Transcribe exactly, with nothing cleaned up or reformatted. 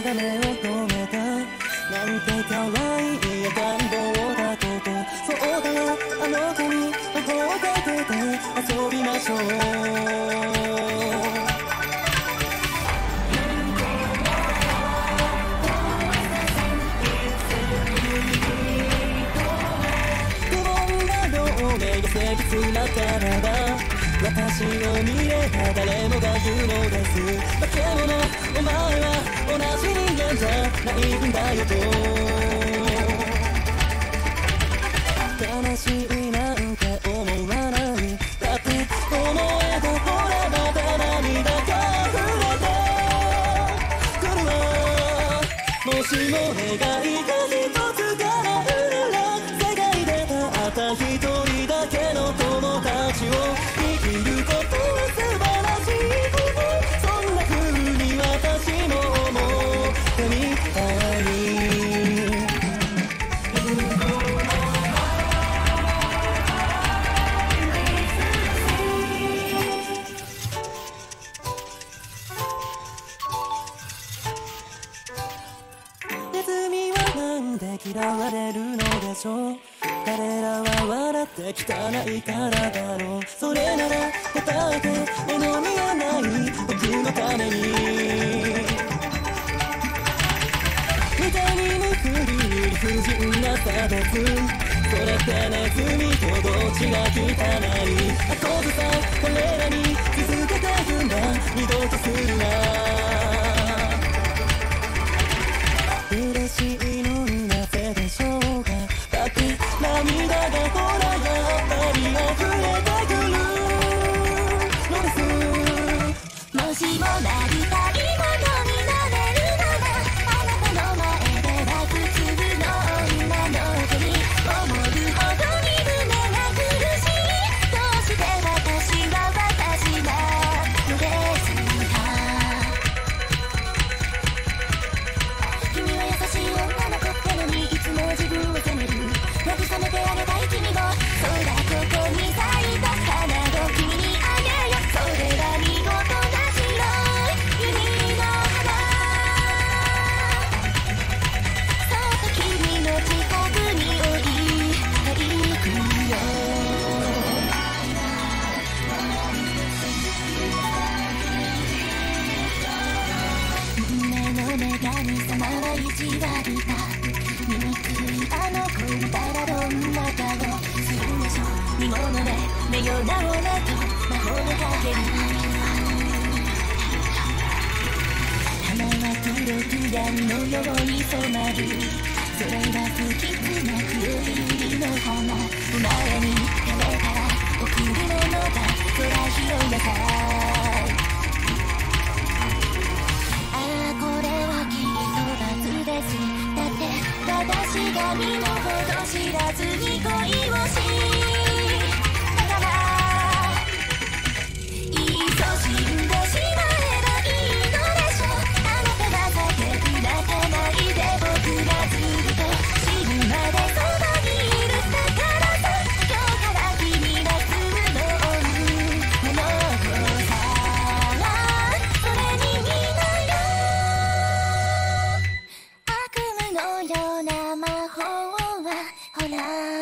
が目を止めたなんて可愛い赤ん坊だことそうだよあの子に魔法かけて遊びましょう誠実なからば私を見れば誰もが言うのです化け物お前は同じ人間じゃないんだよと悲しいなんて思わないだってこの絵がほらまた涙が溢れてくるわもしも願いが一つ叶うなら世界でたった一人だけの友達を生きることは素晴らしいことそんな風に私も思ってみたいネズミはなんで嫌われるのでしょう彼らは笑って汚いからだろうそれなら答えて絵の見えない僕のために見たにむくり不純な差別それってネズミとどっちが汚い後ずさ彼らに続けてくんだ二度とするな嬉しいのになぜでしょうかだって涙がほらやっぱり溢れてくるのですもしもなりたいものになれるならあなたの前では普通の女の子に思うほどに胸が苦しいどうして私は私なのですか君は優しい女の子ってのにいつも自分を責める慰めてあげたい君もそうだここに咲いた花を君にあげよそれは見事な白い弓の花そっと君の近くに置いていくよ運命の女神様は意地悪だ醜いあの子見たらどんな顔するんでしょう見物で目よなおなと魔法をかける花は黒く闇のように染まるそれは不吉な黒い百合の花お前に誰から贈り物だ空広いなさいああこれはきっと罰ですだって私が身の程知らずに恋をしたからいっそ死んでしまえばいいのでしょうあなたが叫ぶ泣かないで僕がずっと死ぬまでそばにいるだからさ今日から君が住むの女の子さそれにみんなよ悪夢のような魔法はほら